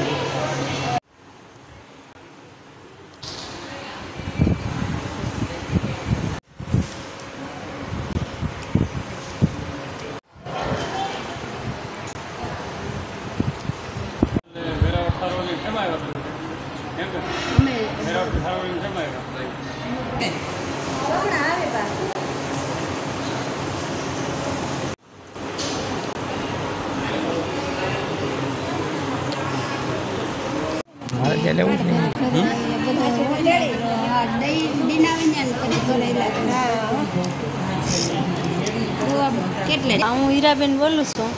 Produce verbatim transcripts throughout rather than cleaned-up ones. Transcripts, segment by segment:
હું હીરાબેન બોલું છું.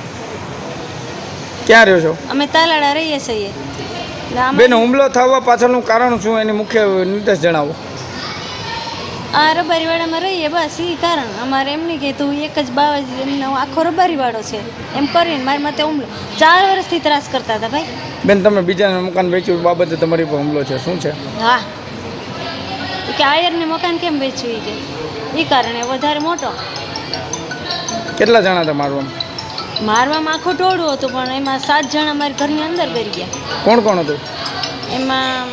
ક્યાં રહ્યો છો? અમે તાલાળા રહીએ છીએ. બેન, હુમલો થવા પાછળનું કારણ શું, એની મુખ્ય નિર્દેશ જણાવો. આ રબારીવાડામાં રહીએ બસ એ કારણ. અમારે એમ નહીં કે તું એક જ બાવાજી એમનો આખો રબારીવાડો છે એમ કરીને મારી માથે હુમલો ચાર વર્ષથી ત્રાસ કરતા હતા ભાઈ. બેન, તમે બીજાને મકાન વેચ્યું બાબતે તમારી પર હુમલો છે, શું છે? હા, કે આયરને મકાન કેમ વેચ્યું એ કે એ કારણે વધારે મોટો. કેટલા જણા હતા મારવામાં? મારવામાં આખું ટોળું હતું, પણ એમાં સાત જણા મારી ઘરની અંદર કરી ગયા. કોણ કોણ હતું એમાં?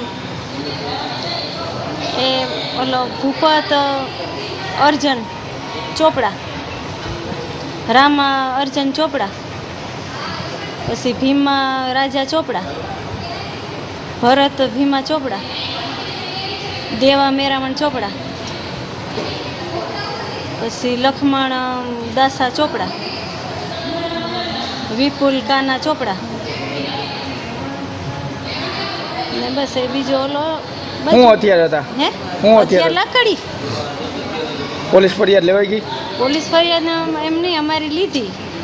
એ ઓલો ભૂપત અર્જન ચોપડા, રામા અર્જન ચોપડા, પછી ભીમા રાજા ચોપડા, ભરત ભીમા ચોપડા, દેવા મેરામણ ચોપડા, પછી લક્ષ્મણ દાસા ચોપડા, વિપુલ કાના ચોપડા ને બસ એ બીજો ઓલો. હું હથિયાર હતા? હે, હું હથિયાર લાકડી. પોલીસ ફરિયાદ લેવાઈ ગઈ? પોલીસ ફરિયાદ એમ નહીં, અમારી લીધી